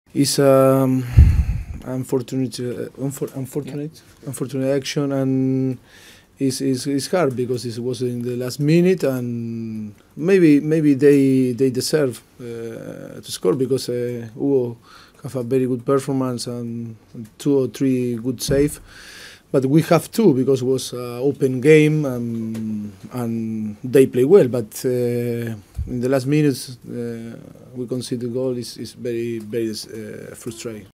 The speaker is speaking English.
It's unfortunate action, and it's hard because it was in the last minute, and maybe they deserve to score because Hugo have a very good performance and 2 or 3 good save. But we have two because it was an open game, and they play well. But in the last minutes, we conceded goal is very frustrating.